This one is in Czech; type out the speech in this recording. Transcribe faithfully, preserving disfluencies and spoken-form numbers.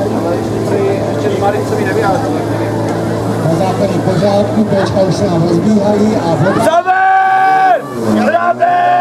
Na základě pořádku, Péčka už se nám rozbíhají a... Zaber! Hráme!